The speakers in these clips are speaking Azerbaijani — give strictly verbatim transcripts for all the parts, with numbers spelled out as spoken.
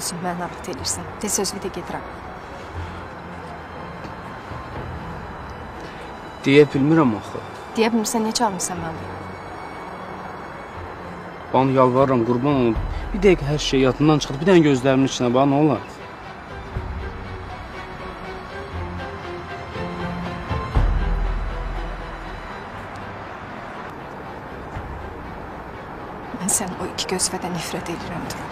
üçün məni narahat edirsən? De sözümü də gedirəm. Deyə bilmirəm axı. Deyə bilmirsən, necə almışsan məni? Bana yalvarıram, qurban olun. Bir dəqiqə hər şey yadından çıxdı. Bir dənə gözlərimin içinə bax, nə olar? Mən sən o iki gözvədə nifrət edirəm, Turan.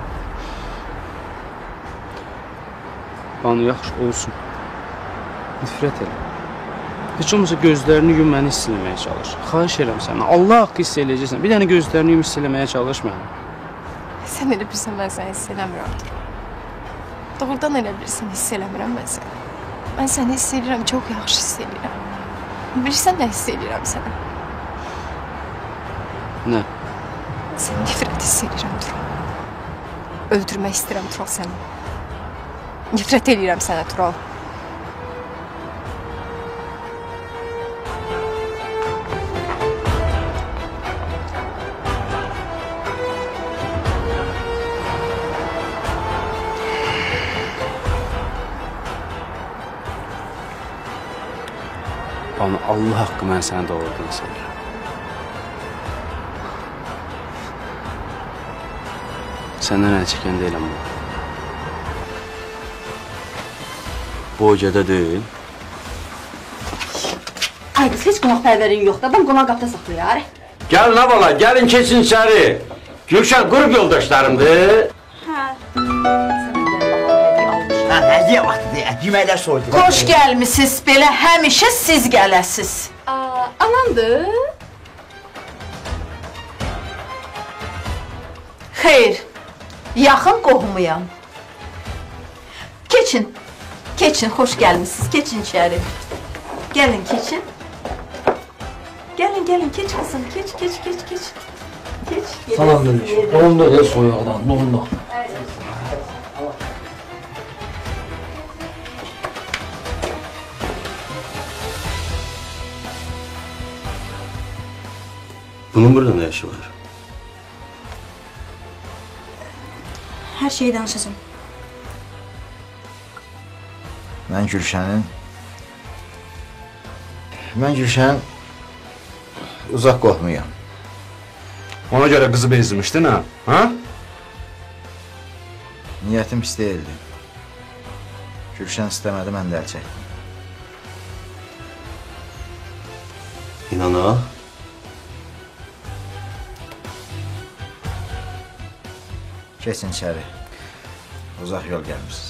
Bana yaxşı olsun. Nifrət elə. Heç olmasa gözlərini yum, məni hiss eləməyə çalış. Xahiş edirəm sənə. Allah haqqı hiss eləyəcəksən. Bir dənə gözlərini yum, hiss eləməyə çalış məni. Sən elə bilirsən, mən səni hiss eləmirəm, Turan. Doğrudan elə bilirsən, hiss eləmirəm mən səni. Mən səni hiss edirəm, çox yaxşı hiss edirəm. Bilirsən nə hiss edirəm sənə? Nə? Sən nifrət hiss edirəm, Turan. Öldürmək istəyirəm, Turan, səni. Nifrət edirəm sənə, Turan. Bana Allah haqqı mən səni doğrudan sevirəm. Səndən əl çəkən deyiləm bu. Bu gecədə deyil. Ay qız, heç qonaqpərvərin yoxdur. Adam qonaq qapıda saxlayar. Gəlin abala, gəlin keçin içəri. Gülşən qrup yoldaşlarımdır. Hə. Hə, hədiyyə vaxtıdır, yeməklər soydu. Xoş gəlmisiniz, belə həmişə siz gələsiz. Anamdır. Xeyr, yaxın qohumuyam. Keçin, keçin, xoş gəlmisiniz, keçin içəri. Gəlin, keçin. Gəlin, gəlin, keç qızım, keç, keç, keç, keç. Keç. Salam demiş, donduq ya soyuqdan, donduq. Bunun burada nə işi var? Hər şeyi danışacağım. Mən Gülşənin... Mən Gülşənin... uzaq qohmuyam. Ona görə qızı bezdirmişdin, ha? Ha? Niyyətim pis deyildi. Gülşən istəmədi, mən də əl çəkdim. İnana. Keçin içəri. Uzaq yol gəlmişsiniz.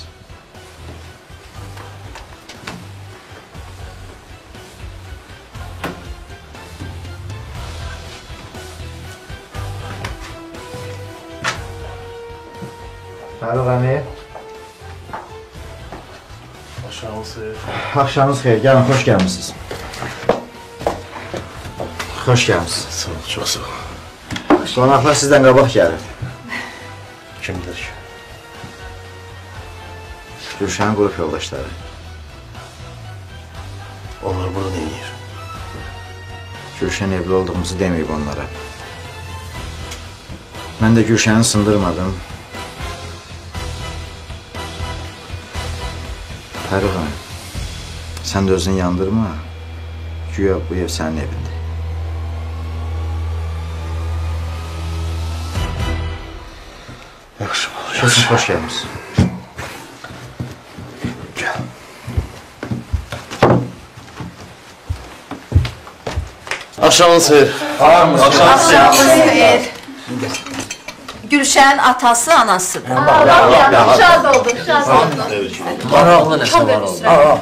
Fərux əmi. Axşamınız xeyir. Axşamınız xeyir, gəlin, xoş gəlmişsiniz. Xoş gəlmişsiniz. Sağ ol, çox sağ ol. Qonaqlar sizdən qabaq gəlir. Kimdir ki? Gülşənin qrup yoldaşları. Onlar burada nə edir? Gülşən evli olduğumuzu deməyib onlara. Mən də Gülşəni sındırmadım. Fərux əmi, sən də özünü yandırma. Güya bu ev sənin evindir. Yaxşı, yaxşı. Kesin, xoş gəlmişsin. Gəl. Axşamınız xeyir. Axşamınız xeyir. Gülşənin atası, anasıdır. Şad oldu, şad oldu. Maraqlı nəsə var oldu.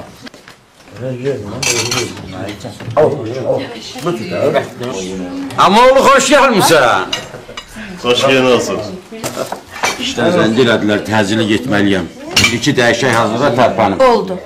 Amma oğlu, xoş gəlmişsən. Xoş gəlin olsun. İşte zəncə elədilər, təcili getməliyəm. İki dəyişək hazırda tərpanım. Oldu.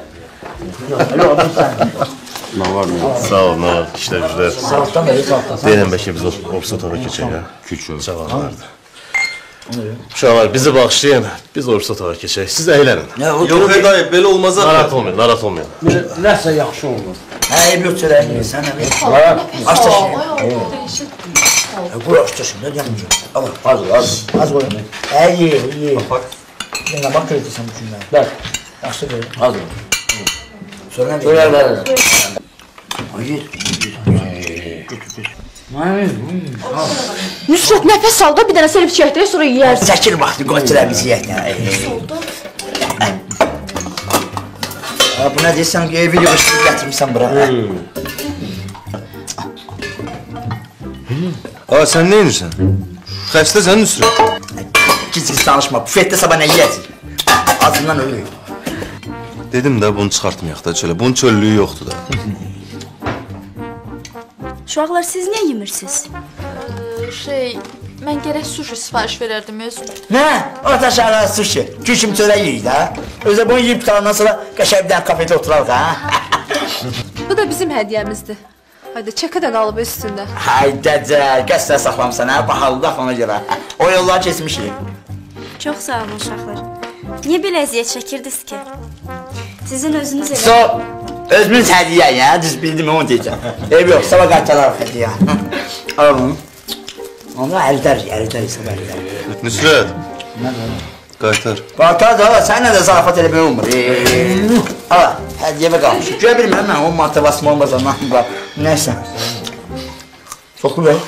Nə var mı? Sağ ol, nə var, işlər güzlər. Deyiləm bəlkə biz ofis otağa keçək, ya. Küçük. Cavanlardır. Uşaqlar, bizi bağışlayın, biz ofis otağa keçək. Siz əylənin. Yox, dayı, belə olmaz. Narahat olmayın, narahat olmayın. Nəsə yaxşı olur. Hə, yox, çörəyin, sən əmi. Aç taşıyın. Bura aç taşıyın, nə gəlməyəcəm. Az, az, az qoyun. Hə, ye, ye. Yenə bax görəcəksən bu günləri. Bəl. Yaxşı deyil. Hazır. Sonra nə Söylər, deyil? bəl. Hayır. Nüsrət, nəfəs al da bir dənə selib çəkdirək, sonra yeyərsin. Çəkil vaxtı, qoçular bizi yəkə. Bu nə deyirsən ki, video qışını gətirmişsən bura. Aa, sən nə edirsən? Xəstəsən Nüsrət? Giz-giz danışma, bufetdə sabah nə yiyəcək? Acından ölür. Dedim də bunu çıxartmayaq da çölə. Bunun çöllüyü yoxdur da. Uşaqlar, siz niyə yemirsiniz? Şey, mən gərək sushi sifariş verərdim özüm. Nə? Orta şəhərə sushi. Gülşüm çörək yiyirik də. Özə bunu yiyib tutandan sonra qəşəng bir dənə kafedə oturarıq ha. Bu da bizim hədiyyəmizdir. Haydi, çəkə də qalıb üstündə. Haydəcə, qəsdən saxlamısan ha, bahalıdaq ona görə. O yolları keçmişik. Çox sağ olun uşaqlar. Niyə belə əziyyət çəkirdiniz ki? Sizin özünüz elə... So, özümüz hədiyyə ya, düz bildim onu deyəcəm. Ev yox, sabah qaytararıq hədiyyə. Al bunu. Onu əldərik, əldərik, sabah əldərik. Nüsrət. Qaytar. Qaytar da, sənlə də zarafat eləmək olmur. Ala, hədiyyəvə qalmış. Görə bilməm mən, on manata basma olmaz ondan. Nəysə. Çoxlu bəy.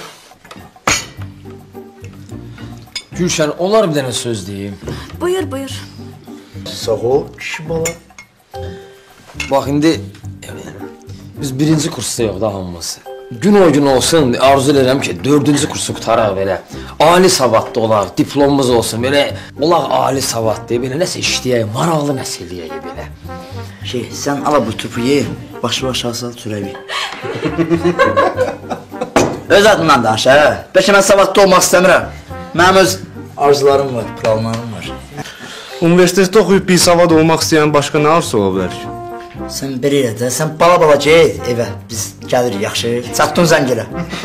Gülşən, onlar bir dənə söz deyim. Buyur, buyur. Sağ ol, kişi bala. Bax, indi biz birinci kursdayıq da hamımız. Gün o gün olsun, arzu edirəm ki, dördüncü kursu qutaraq belə. Ali savadlı olaq, diplomumuz olsun, belə olaq ali savadlı, belə nəsə işləyək, maraqlı nəsə eləyək belə. Şey, sən ala bu tüpü ye, başı-başı asal çörəyi. Öz adından danış, hə? Bəlkə mən savadlı olmaq istəmirəm. Mənim öz arzularım var, planlarım var. Universitetdə oxuyub bir savad olmaq istəyən başqa nə arzusu ola bilər ki? Sən bir elə də, sən bala-bala get evə, biz gəlirik, yaxşı, çatdın zəng elə.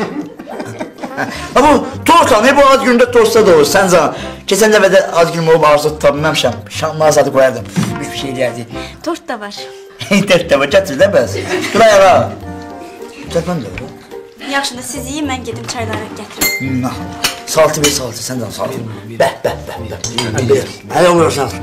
Ha bu, tortla, ne bu ad günündə tortsa da olur, sən zaman. Keçən dəfədə ad günüm olub arzu tuta bilməmişəm, şanlı azadı qoyardım, bir şey eləyərdik. Tort da var. Tort da var, gətir də bəs. Dur ayağa. Çəkməm də olur. Yaxşı da siz yiyin, mən gedim çayları gətirim. Saltı bir saltı, sən də saltı. Bəh, bəh, bəh, bəh. Hələ olur saltı.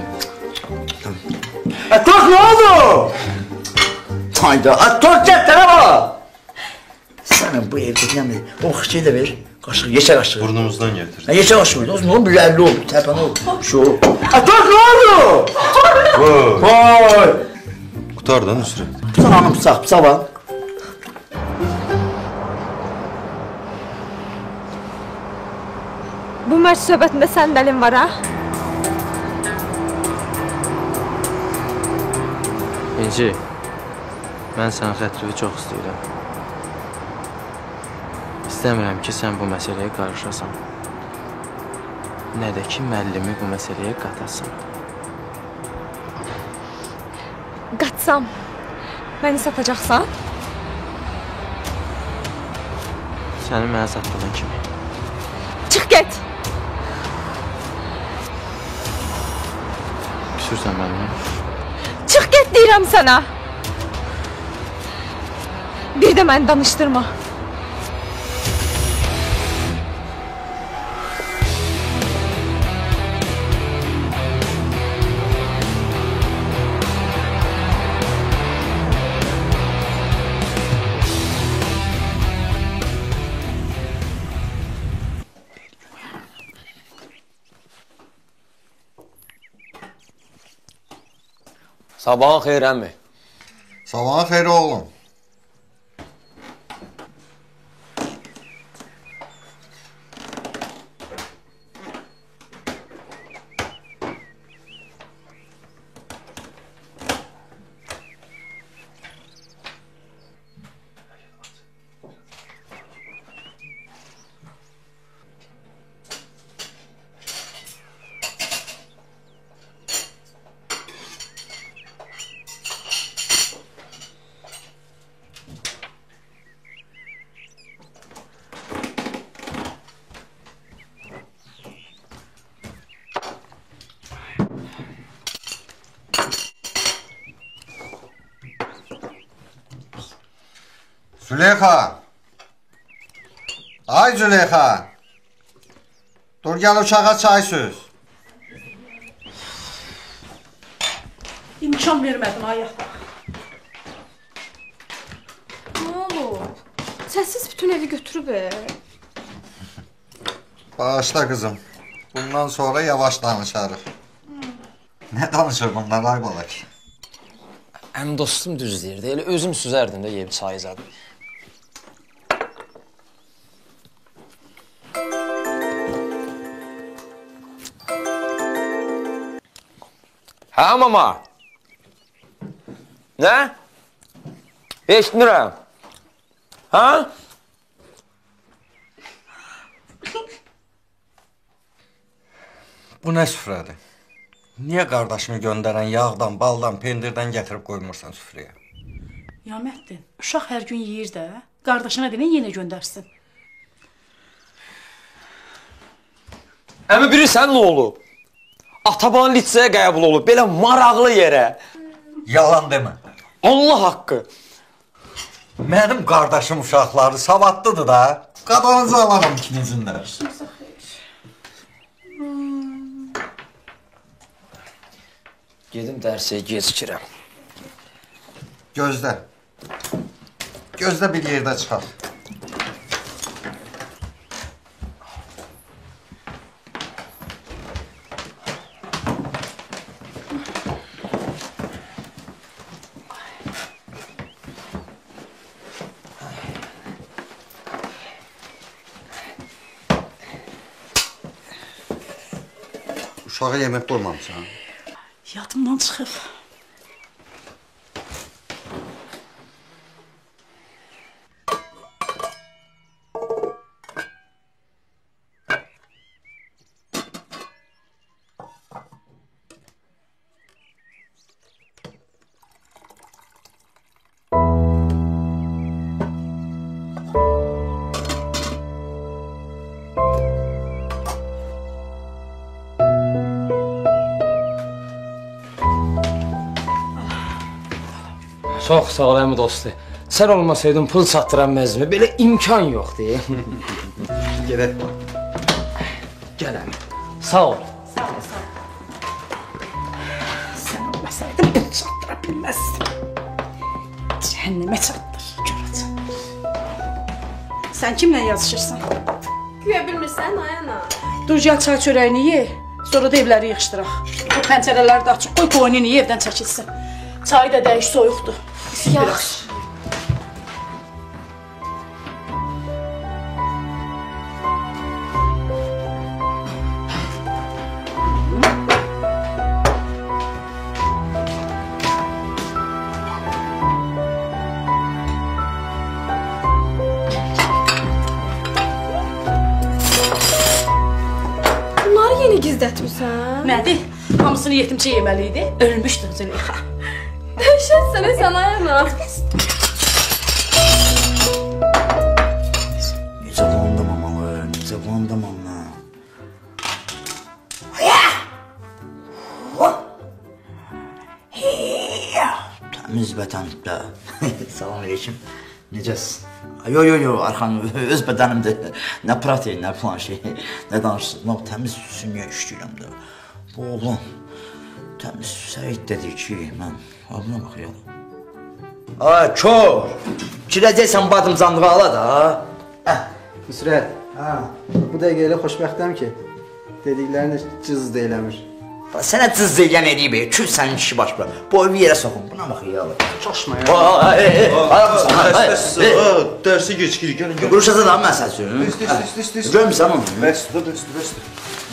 Tort ne oldu? Hayda, tort gətirə bax! Sənə bu evdə deyəmdir, o xıçıyı da ver, qaşıq, yeşə qaşığı. Burnumuzdan gətir. Yeşə qaşığı, o zaman bir əlli oldu, tərpən oldu. Şu. Tort ne oldu? Vay! Qutar da Nüsrət. Tutan hanım, pisaq, pisaq var. Bu mərc söhbətində səndəlim var, ha? İnci, mən sənin xətrini çox istəyirəm. İstəmirəm ki, sən bu məsələyə qarışasan. Nə də ki, müəllimi bu məsələyə qatasan. Qatsam, məni satacaqsan? Səni mənə satdığın kimi. Çıx get! Küsürsən mənimlə. Çıx get deyirəm sənə! Bir də məni danışdırma. Sabahın xeyir, əmmi. Sabahın xeyri oğlum. Züleyxa! Ay Züleyxa! Dur gel uçağa çay söz. İmkan vermədim ayaqda. Nə olub? Səssiz bütün evi götürüb. Bağışla kızım. Bundan sonra yavaş danışarıq. Ne danışır bunlar ay bala ki? Həm dostum düz deyirdi. Elə özüm süzərdim də yeyib çay zadım. Hə mama? Nə? Eşitmirəm. Ha? Bu ne süfrədir? Niye kardeşimi gönderen yağdan, baldan, pendirden getirip koymursan süfrəyə? Yaməddin, uşaq hər gün yeyir də. Qardaşına denən yenə göndərsin. Əmi bilirsən nə olub? Ataban litsəyə qəbul olub, belə maraqlı yerə. Yalan demə. Allah haqqı. Mənim qardaşım uşaqları savadlıdır da. Qadanızı alaram ikinizin də. Gedim dərsə gecikirəm. Gözlə. Gözlə bir yerdə çıxar. Uşağa yemək qoymamışsan. Yadımdan çıxıb. Çox sağ ol əmi dostu. Sən olmasaydın pul çatdıran məzmi, belə imkan yoxdur. Gedək. Gəl əmi. Sağ ol. Sağ ol, sağ ol. Sən olmasaydın pul çatdıra bilməzdin. Cəhənnəmə çatdır, görəcəm. Sən kimlə yazışırsan? Güya bilmirsən, ayana. Dur, gəl çay çörəyini ye, sonra da evləri yığışdıraq. Bu pəncərələri də açıq qoy, qoyunu ye, evdən çəkilsin. Çayı da dəyiş, soyuqdur. Yaxşı. Bunları yeni gizlətmirsən? Nədir? Hamısını yetimçə yeməli idi. Ölmüşdün Züleyxa. Dəhşət sənə sən ayana. Necə vandım amalı, necə vandım amma. Təmiz vətəndə. Salam aleyküm. Necəsin? Yo yo yo, Arxan öz bədənimdir. Nə protein, nə falan şey, nə danışsın. Lap təmiz sümüyə işləyirəm də. Bu oğlan təmiz Səid dedi ki, mən abuna baxıyalım. Ay, kör! Girəcəksən badımcanlığı ala da. Nusret, bu dəqiqə elə xoşbəxtəm ki, dediklərini cız deyiləmir. Sənə cız deyilən edib, kül sənin kişi başla. Bu evi yerə soxun, buna baxıyalım. Coşma ya. Dərsi geçkirik, gəlin gəlin. Quruşacaq da mən sən sürün. Üst, üst, üst, üst, üst. Görmüsən onu? Bəsdir, bəsdir, bəsdir.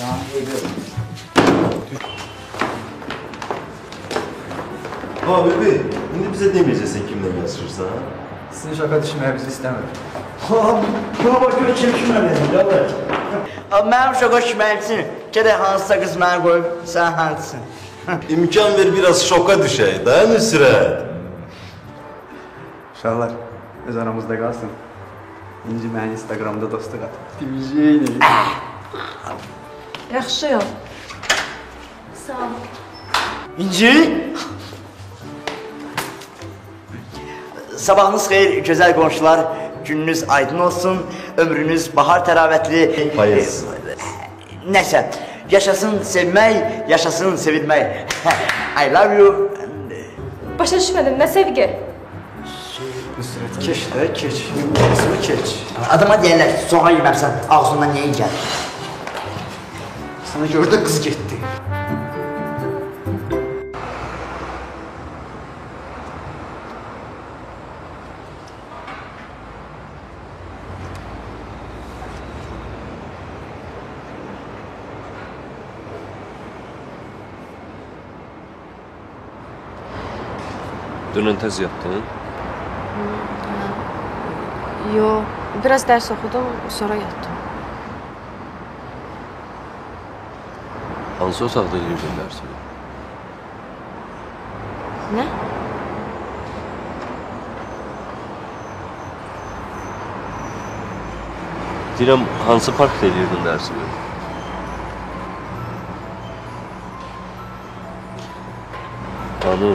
Ha bebi, indi bizə deməyəcəksən kimlə yazışırsan, ha? Sizin şaka düşməyə bizi istəmir. Ha, buna bax, gör kim kimlə verir, yalvar. Mənim şoka düşməyim üçün, gərək hansısa qız mənə qoyub, sən hansısın? İmkan ver, biraz şoka düşək, da Nüsrət? Uşaqlar, öz aramızda qalsın. İnci məni Instagramda dostluq at. Diviziyeydi. Yaxşı yol. Sağ ol. İnci? Sabahınız xeyir, gözəl qonşular. Gününüz aydın olsun, ömrünüz bahar təravətli. Hayız. Nəsə, yaşasın sevmək, yaşasın sevilmək. I love you, Başa düşmədim, nə sevgi? Nusret, keç də, keç. Nusret, keç. Adama deyirlər, soğan yeməmsən, ağzından neyin gəlir? Sana gördü qız getdi. Dünən tez yatdın? Yox, biraz dərs oxudum, sonra yatdım. Hansı otaqda eləyirdin dərsi? Nə? Deyirəm, hansı parkda eləyirdin dərsi? Hanı?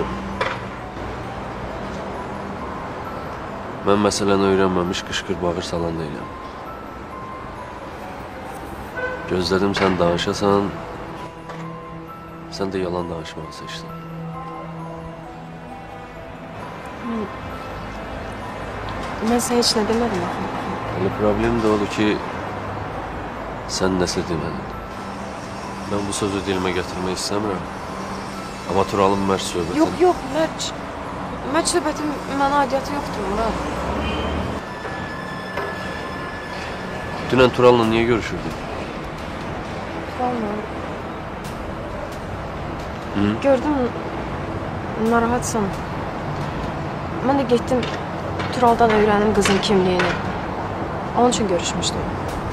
Mən məsələni öyrənməmiş qışqır bağır salan deyiləm. Gözlədim sən danışasan, sən də yalan danışmağı seçdin. Mən sənə heç nə demədim axı. Elə problem də odur ki, sən nəsə demədin. Mən bu sözü dilimə gətirmək istəmirəm. Amma Turalın mərc söhbətin... Yox, yox, mərc. Mərc söhbətin mənə adiyyatı yoxdur, Murad. Dünən Tural'la niyə görüşürdün? Tural'la? Hı? Gördüm, narahatsan. Mən də getdim, Tural'dan öyrənim qızın kimliyini. Onun üçün görüşmüşdüm.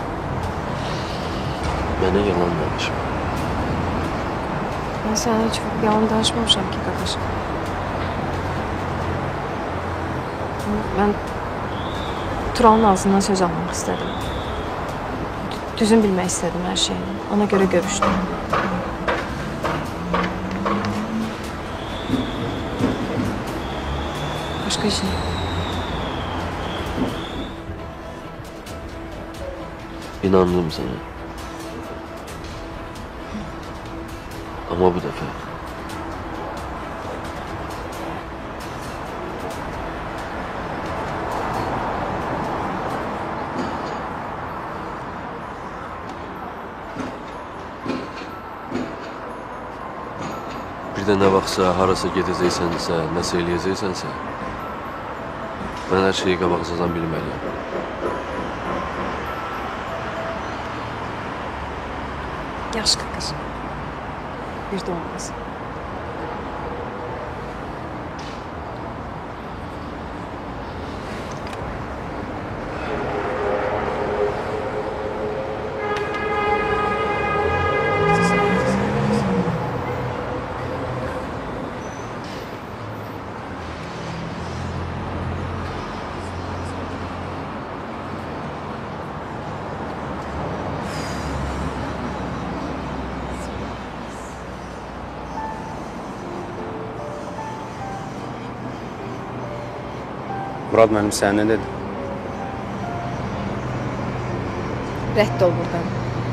Mənə yalan danışma. Mən sənə heç yalan danışmamışam ki, qaqaş. Mən Tural'ın ağzından söz almaq istədim. Düzün bilmək istədim hər şeyini. Ona görə görüşdüm. Başqa iş nə? İnandım sana. Ama bu dəfə bir də nə vaxtsa, harasa gedəcəksənsə, nəsə eləyəcəksənsə, mən hər şeyi qabaqcadan bilməliyəm. Yaxşı qaqaş. Bir də olmaz. Murad mənim sənə nə dedi? Rədd ol buradan.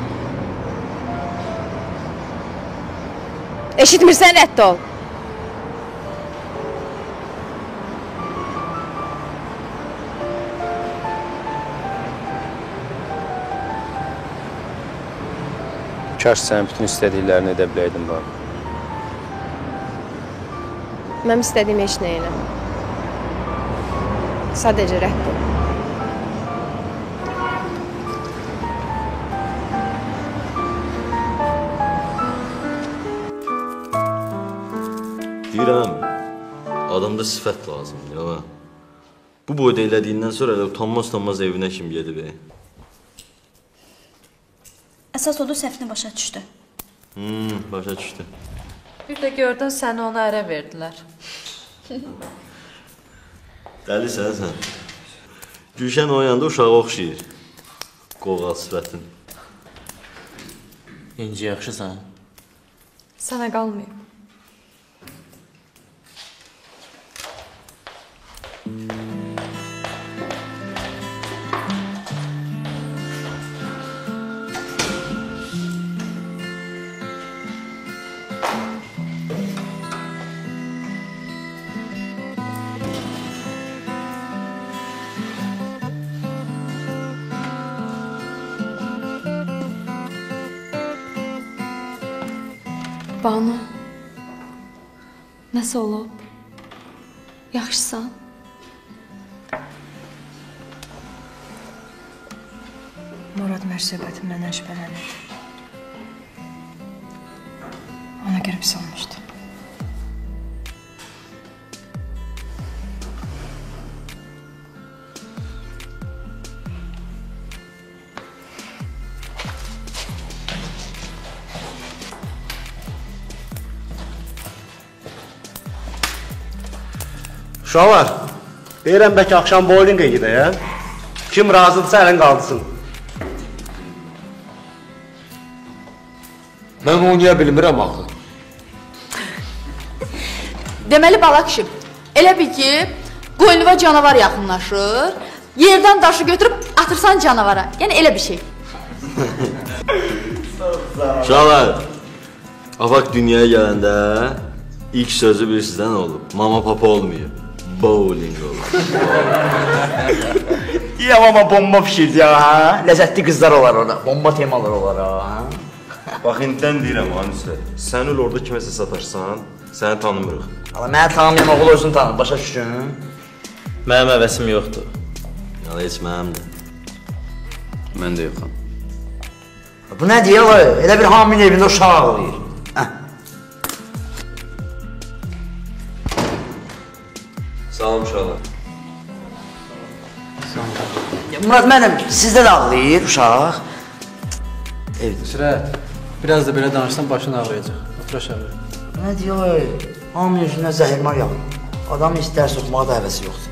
Eşitmirsən, rədd ol. Kaş sən bütün istədiklərini edə biləydim bana. Mənim istədiyim heç nə elə. Sadəcə rədd ol. Deyirəm, adamda sifət lazımdır, ya. Bu boyda elədiyindən sonra elə utanmaz-utanmaz evinə kim gedib, e? Əsas odur, səhvini başa düşdü. Hmm, başa düşdü. Bir də gördün, səni ona ərə verdilər. Dəlisən sən. Gülşən oyanda uşağa oxşayır. Qoğal sifətin. İnci, yaxşısan? Sənə qalmayıb. Banu, nəsə olub? Yaxşısan? Murad mərsəbəti məndən şübhələnirdi. Ona görə pis olmuşdu. Uşaqlar, deyirəm bəlkə axşam bowlinqə gedək, kim razıdırsa əlin qaldırsın. Mən oynaya bilmirəm axı. Deməli bala kişi, elə bil ki, qoynuva canavar yaxınlaşır, yerdən daşı götürüb atırsan canavara. Yəni elə bir şey. Uşaqlar, Afaq dünyaya gələndə ilk sözü bilirsizdən olub. Mama papa olmayıb. Bowling olur. Ya ama bomba pişirdi ya ha. Lezzetli kızlar olar orada. Bomba temalar olar ha. Bax, indidən deyirəm, Anüsə, sən öl orada kiməsə satarsan, səni tanımırıq. Ama mənə tanımayan oğul özünü tanır, başa düşün. Mənim əvəsim yoxdur. Ya heç mənim də. Mən də yoxam. Bu nə deyir o? Elə bir haminin evində uşaq ağlayır. Salam uşaqlar. Murad mənim, sizdə də ağlayır uşaq. Nusrət, biraz da belə danışsan başın ağrıyacaq. Otur aşağı. Nə deyir o? Hamının yüzündən zəhirmar yağır. Adam istərsə oxumağa da həvəsi yoxdur.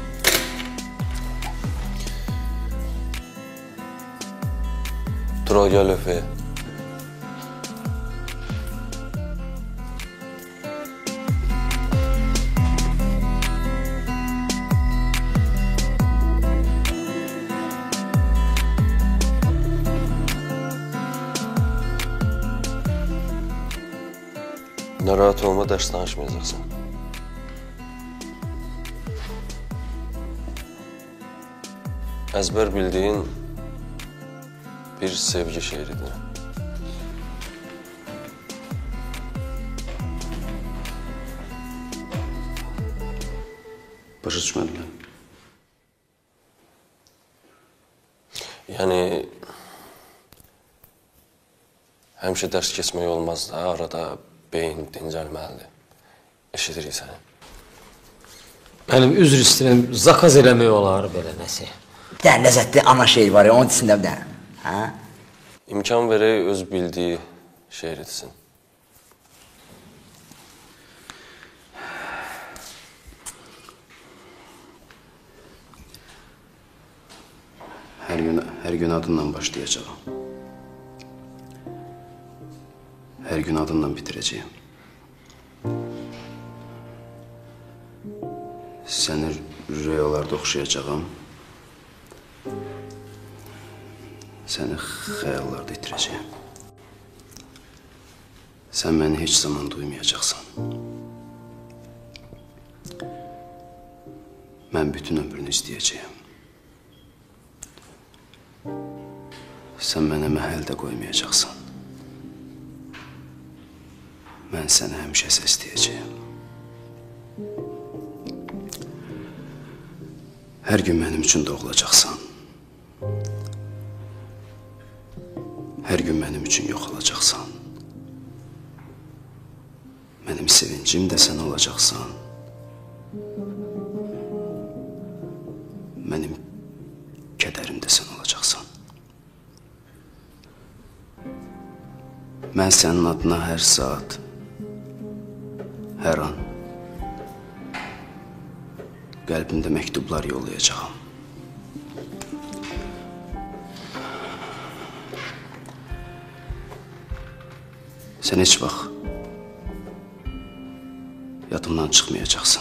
Tural gəl öfəyə. Narahat olma, dərs danışmayacaqsan. Əzbər bildiyin bir sevgi şeiridir. Başa düşmədilər. Yəni, həmişə dərs keçmək olmaz da, arada beyin dincəlməlidir. Eşidirik səni. Mənim üzr istəyirəm, zakaz eləmək olar belə nəsə. Dən ləzzətli ana şeir var ya, onun içində bir dənə. Hə? İmkan verək, öz bildiyi şeir etsin. Hər gün, hər gün adından başlayacağım. Hər gün adından bitirəcəyim. Səni rüyalarda oxşayacağım. Səni xəyallarda itirəcəyim. Sən məni heç zaman duymayacaqsan. Mən bütün ömrünü istəyəcəyim. Sən mənə məhəl də qoymayacaqsan. Mən səni həmişə səsləyəcəyim. Hər gün mənim üçün doğulacaqsan. Hər gün mənim üçün yox olacaqsan. Mənim sevincim də sən olacaqsan. Mənim kədərim də sən olacaqsan. Mən sənin adına hər saat, hər an qəlbimdə məktublar yollayacağam. Sən heç vaxt yadımdan çıxmayacaqsan.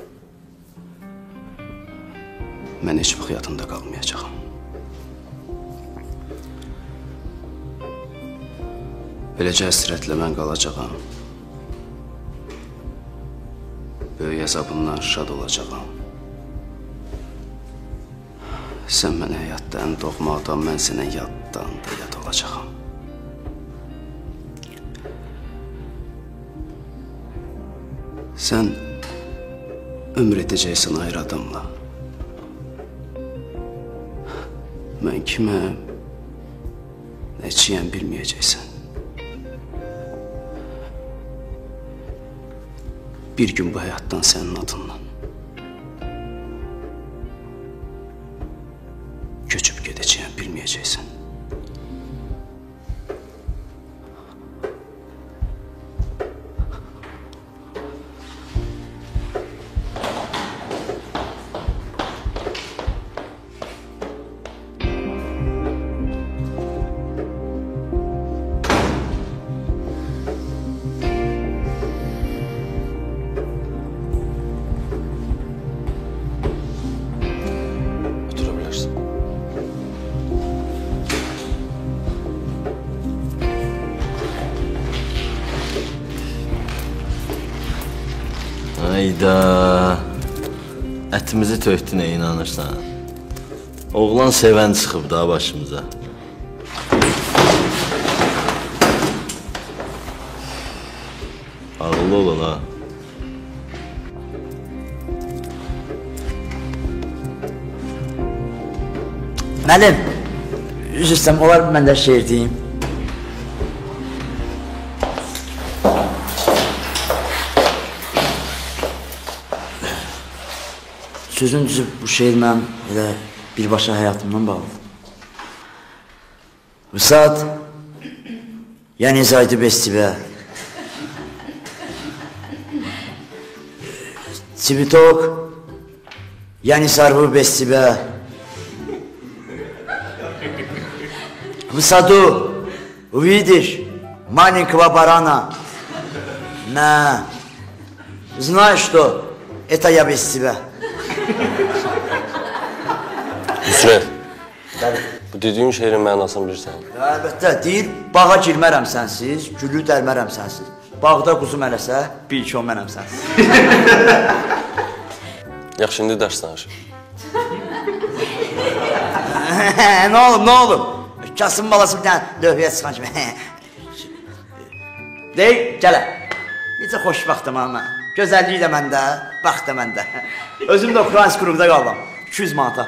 Mən heç vaxt yadında qalmayacağam. Beləcə həsrətlə mən qalacağam. Böyük əzabından şad olacağam. Sən mənə həyatda ən doğma adam, mən sənə yaddan da yad olacağam. Sən ömür edəcəksən ayrı adamla. Mən kiməm, nəçiyəm bilməyəcəksən. Bir gün bu həyatdan sənin adından köçüb gedəcəyəm bilməyəcəksən. Hayda. Ətimizi töktünə inanırsan. Oğlan sevən çıxıb daha başımıza. Ağıllı olun ha. Müəllim, üzr istəyirəm, olar mən də şeir deyim. Sözün düzü bu şeir mənim elə birbaşa həyatımdan bağlıdır. Vüsat, yəni zaydı bestivə. Цветок, я не сорву без тебя. В саду увидишь маленького барана. На, знаешь что, это я без тебя. Hüsrev, bu dediğin şeirin mənasını bilirsən? Əlbəttə, deyir, bağa girmərəm sənsiz, gülü dərmərəm sənsiz. Bağda quzum eləsə, bil ki o mənəm sənsiz. Yaxşı, indi dərs danışır. Nə olub, nə olub? Kasım balası bir dənə lövhəyə çıxan kimi. Deyil, gələ. Necə xoşbaxtım ha mən. Gözəlliyi də məndə, baxt da məndə. Özüm də Ukrayns qrupda qaldım. iki yüz manata.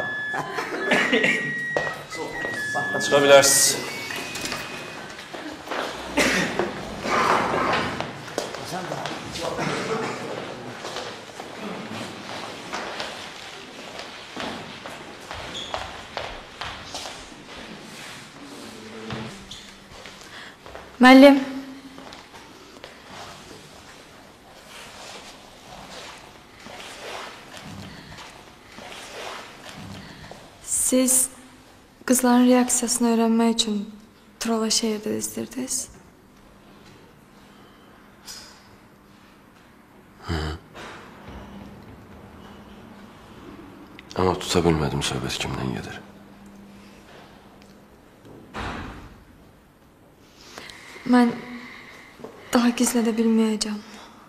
Çıxa bilərsiniz. Müəllim. Siz qızların reaksiyasını öyrənmək üçün Turala şeirdə izləyirdiniz. Hı. Amma tuta bilmədim söhbət kimdən gedir. Mən daha gizlədə bilməyəcəm.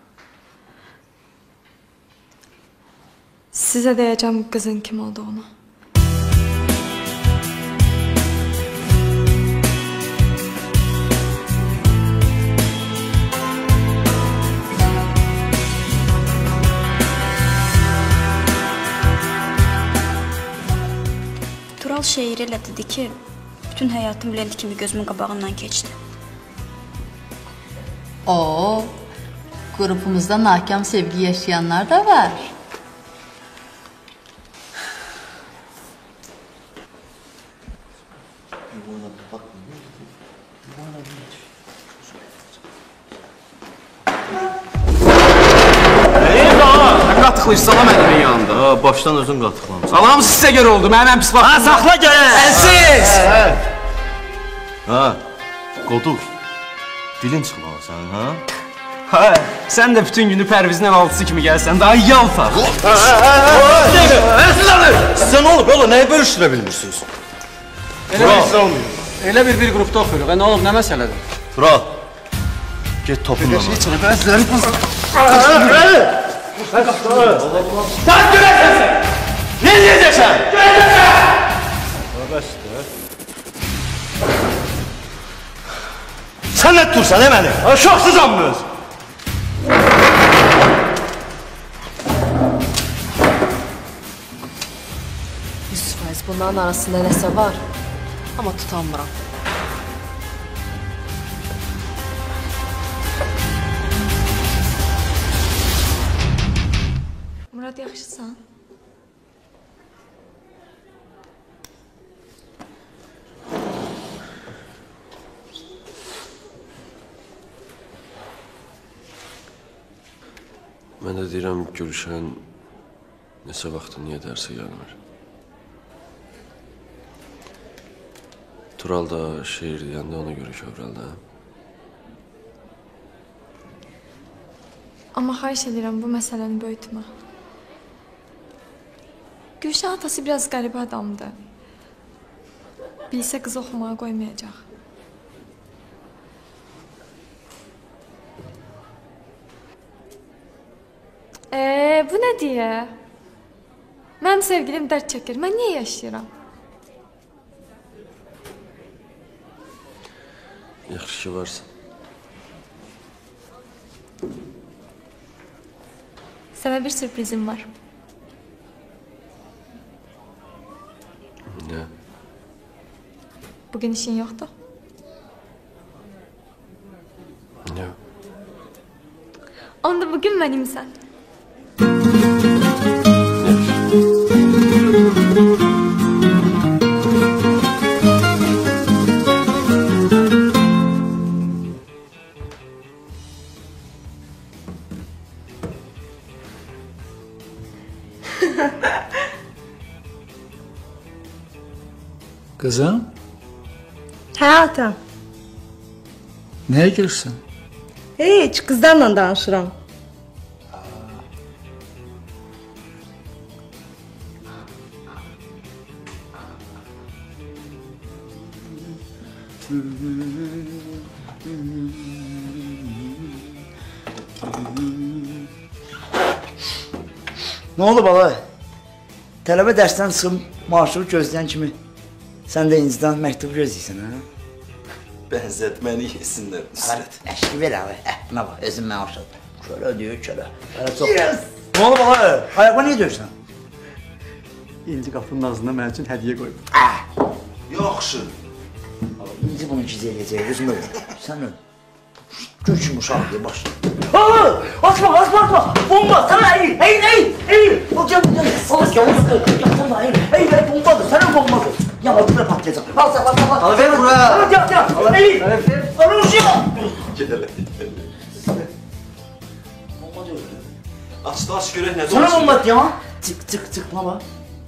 Sizə deyəcəm qızın kim olduğunu. Tural şeiri ilə dedi ki, bütün həyatım lent kimi gözümün qabağından keçdi. Oo, qrupumuzda nakam sevgi yaşayanlar da var. Qatıqlı salam əlimin yanında. Ha, başdan özün qatıqlamısın. Salam sizə görə oldu, mənim ən pis vaxtım. Ha, saxla gələ! Sənsiz! Ha, qoduq. Dilin çıxmalı sənin, ha? Ha, sən də bütün günü Pərvizin altısı kimi gəlsən, daha yaltaq. Sizə nə olub, ola, nəyi bölüşdürə bilmirsiniz? Elə bir olmuyor. Elə bir bir qrupda oxuyuruq. Nə olub, nə məsələdir? Tural, get topunla. Sen göreceksin! Ne diyeceksin? Göreceksin! Sen ne dursan he beni? Şoksuzam mıyız? Bunların arasında nəsə var, amma tutanmıram. Murad, yaxşısan? Mən də deyirəm, Gülşən neçə vaxtı niyə dərsə gəlmir? Tural da şeir deyəndə ona görə kövrəldi, hə? Amma xahiş edirəm bu məsələni böyütmə. Gülşən atası biraz qəribə adamdır. Bilsə qızı oxumağa qoymayacaq. Eee, bu nə deyə? Mənim sevgilim dərd çəkir, mən niyə yaşayıram? Yaxşı ki varsa. Sənə bir sürprizim var. Nə? Bugün işin yoxdur. Nə? Onda bugün mənimsən. Kızım, Hə, atam. nəyə girsən? Heç, qızlarla danışıram. Nə oldu bala? Tələbə dərsdən çıxıb marşrutu gözləyən kimi sən də incidən məktub gözləyirsən, hə? Bənzətməni yesinlər, Nusret. Əşki ver abi, nə bax, özün mən aşağı. Kölə deyir, kölə. Yes! Nə oldu bala? Ayaqla niyə döyürsən? İnci qapının ağzında mənim üçün hədiyyə qoyub. Yaxşı. İnci bunu giz eləyəcək, özüm öl. Sən öl. Gül kimi uşaq diye başla. Aa! Açma, açma, açma! Bomba! Sana eğil, eğil, eğil! Eğil! O gel, gel! Salak yavuz! Yapsana eğil! Eğil, eğil, bombadır! Sana bombadır! Ya bak, buraya patlayacak! Al sen, al sen, al! Al ver buraya! Al, gel, gel! Eğil! Al, uçuyor! Gel. Bomba diyor. Açdı, aç görək nə Sana bomba ya! Çık, çık, çık, baba!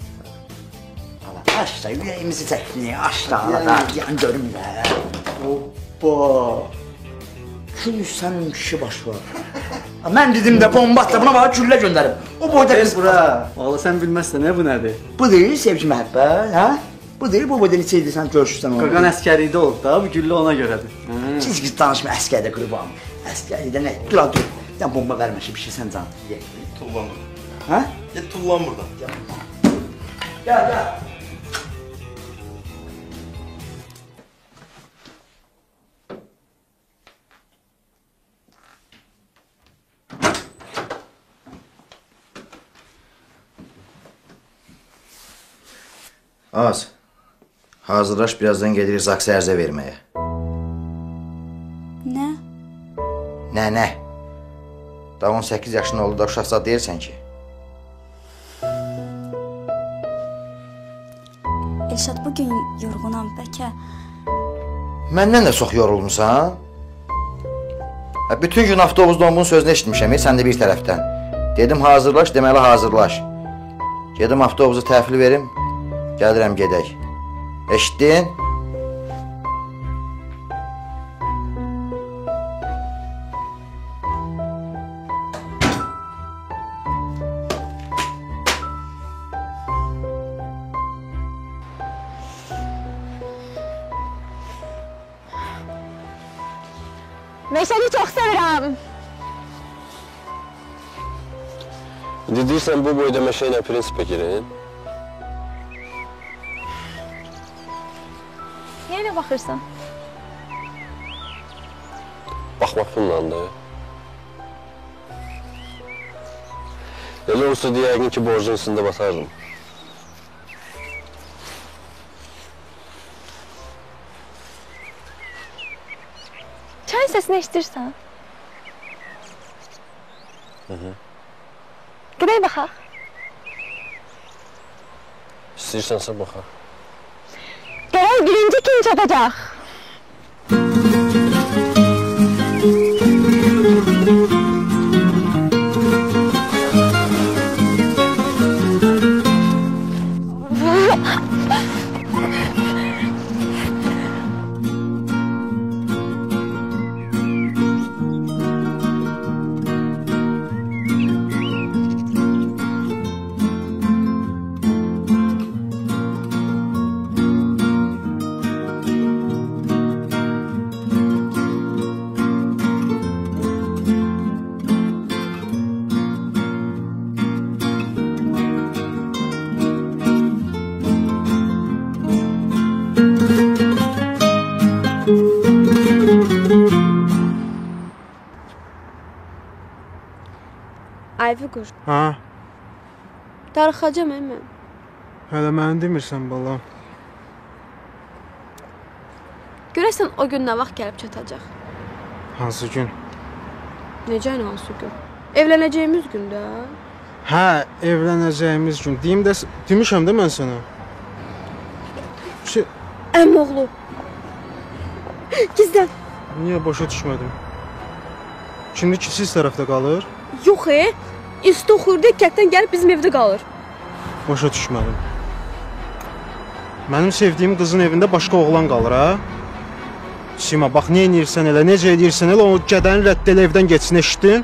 Aç da, yüreğimizi çəkdin, aç da, yan görüm də. Hoppa! Gül sənin kişi baş var. Mən dedim də bomba atla, buna bax, güllə göndərim. O boyda qız bura. Valla sən bilməzsən, nə bu nədir? Bu deyil, sevgi məhəbbət, hə? Bu deyil, bu boyda neçə idi sən görüşürsən onu. Qaqan əskərlikdə olub da, bu güllə ona görədir. Siz ki, danışma, əskərdə qırıbam. Əskərlikdə nə? Dur, dur. Sən bomba vermə ki, bir şey sən can. Tullan buradan. Hə? Get tullan buradan. Gəl, gəl. Az. Hazırlaş, birazdan gelirik Zaksı ərzə verməyə. Nə? Nə, nə? Daha on səkkiz yaşında oldu da uşaqsad deyirsən ki. Elşad, bugün yorğunam, bəlkə... Məndən də çox yorulmusan? Bütün gün avtobusda onun sözünü eşitmişəm, sən də bir tərəfdən. Dedim hazırlaş, deməli hazırlaş. Gedim avtobusu təhvil verim, gəlirəm gedək. Eşitdin? Məşədi çox sevirəm. Deyirsən bu boyda meşə ilə prinsipə girin? Niyə nə baxırsan? Baxmaq bundandır. Elə olsa deyəqin ki, borcun üstündə batardım. Səsini eşidirsən? Hı hı. Gedək baxaq. İstəyirsənsə baxaq. Gələk birinci kim çatacaq? Ay Fiqur, Ha, darıxacam mən. hələ məni demirsən balam. Görəsən o gün nə vaxt gəlib çatacaq? Hansı gün? Necə hansı gün? Evlənəcəyimiz gündə. Hə, evlənəcəyimiz gün. Deyim də, demişəm də mən sənə. Şey, Əmoğlu. Gizlən. niyə başa düşmədim? Şimdi ki siz tərəfdə qalır? Yox e, İsti oxuyur deyə kətdən gəlib bizim evdə qalır. Başa düşmədim. Mənim sevdiyim qızın evində başqa oğlan qalır, ha? Sima, bax, nə edirsən elə, necə edirsən elə, o gədəni rədd elə evdən geçsin, eşitdin?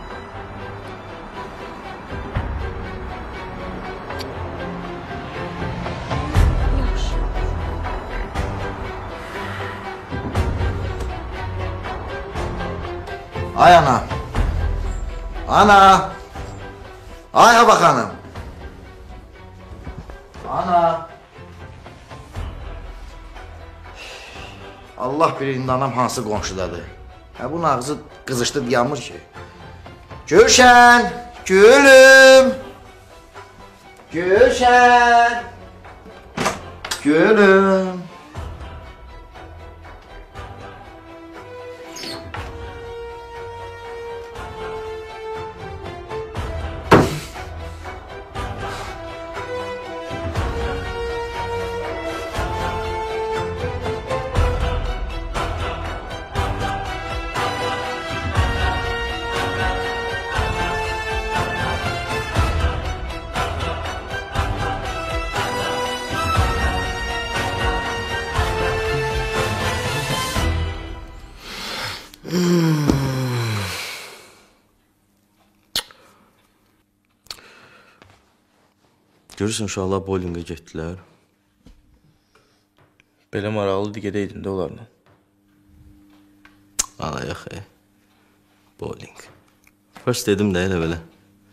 Ay ana. Ana. Ay Hava xanım. Ana. Allah bilir indi anam hansı qonşudadır. Hə bu ağzı qızışdı yanmır ki. Gülşən, gülüm. Gülşən. Gülüm. Görürsən uşaqlar bowlinqə getdilər. Belə maraqlıdır, gedəydin də onlarla. Ana yox e. Bowling. First dedim də elə belə.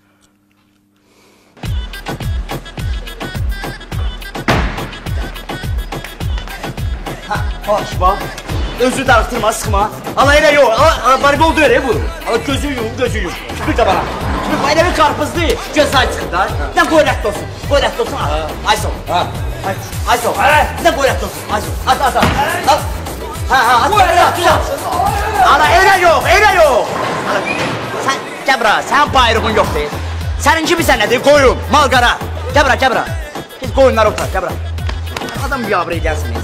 Ha, bax, bax. Özü darıxdırma, sıxma. Ala elə yox, ala baribol deyir bu. Ala gözü yum, gözü yum. Bir də bana. Şimdi elə bir karpızdı, göz say çıxır da. Nə qoy rədd olsun, qoy rədd olsun. Ay sol. Ay, ay sol. Nə qoy rədd olsun, ay sol. At, at, at. Ha, ha, at. Qoy rədd olsun. Ala elə yox, elə yox. Sən, Kəbra, sən bayrığın yoxdur. Səninki bir sənədir, qoyun, malqara. Kəbra, Kəbra. Biz qoyunları otar, Kəbra. Adam bir abri gəlsin.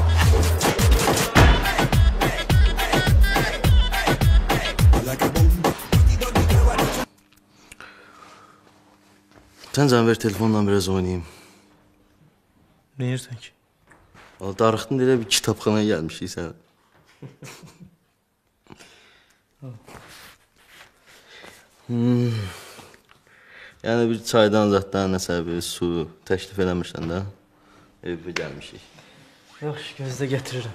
Sən can ver telefonla biraz oynayayım. Ne yersən ki? Darıxdın elə bir kitabxanaya gəlmişik sən. hmm. Yəni bir çaydan zatdan nəsə bir su təklif eləmirsən də. Evə gəlmişik. Yaxşı, gözdə getirirəm.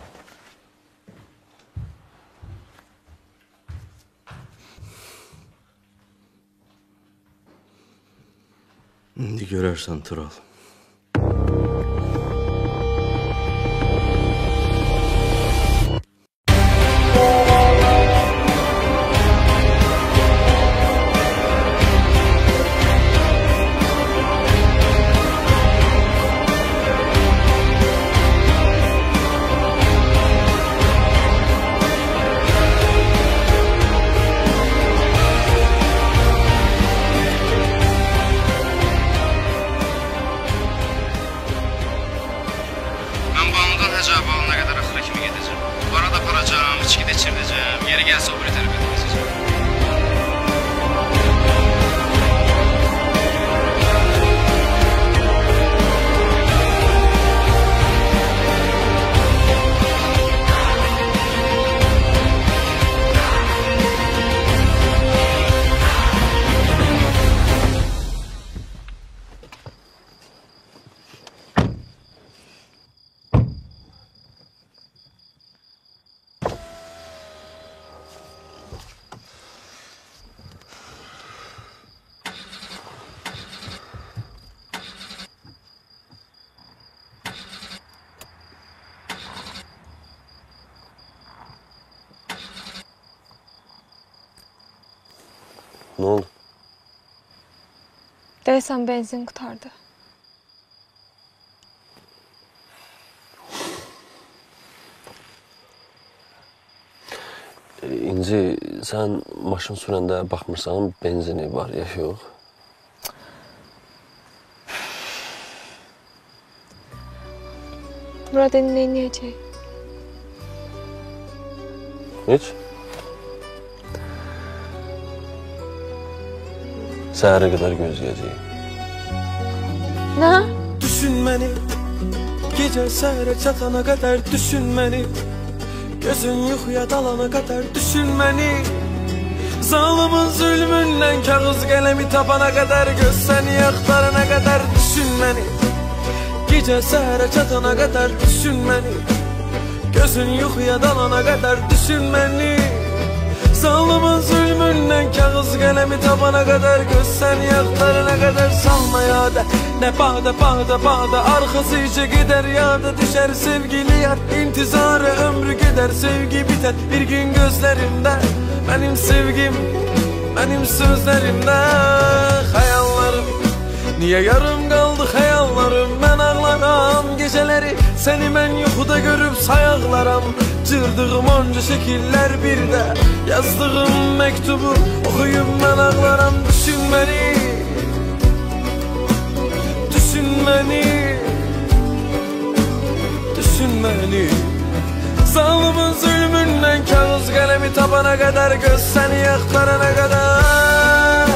İndi görərsən Tural. Ne oldu? Deyəsən benzin qutardı. İnci, sən maşın sürəndə baxmırsan, benzini var ya, yox? Murad indi neyniyəcək? Heç? Səhərə qədər gözləyəcəyik. Nə? Düşün məni, gecə səhərə çatana qədər düşün məni. Gözün yuxuya dalana kadar düşün beni. Zalimin zulmünden kağıt kalemi tapana kadar, göz seni aktarana kadar düşün beni. Gece sehre çatana kadar düşün beni. Gözün yuxuya dalana kadar düşün beni. Zalimin zulmünden kağıt kalemi tapana kadar, göz seni aktarana kadar salma yada. Ne bağda bağda bağda arkası içe gider yada, düşer sevgili yar intizarı ömrü gider, sevgi biter bir gün gözlerimde. Benim sevgim, benim sözlerimde. Hayallarım niye yarım kaldı, hayallarım ben ağlarım. Geceleri seni ben yuxuda görüp sayaklarım. Cırdığım onca şekiller bir de yazdığım mektubu okuyup ben ağlarım. Düşün beni, düşün beni, düşün beni. Zalimin zulmünden kağıt kalemi tapana kadar, göz seni yaklarana kadar.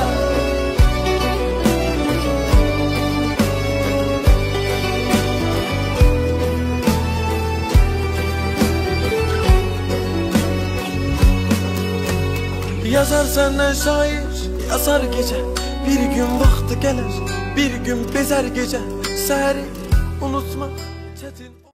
Yazar senden şair, yazar gece. Bir gün vakti gelir, bir gün bezer gece. Seheri unutmak çetin.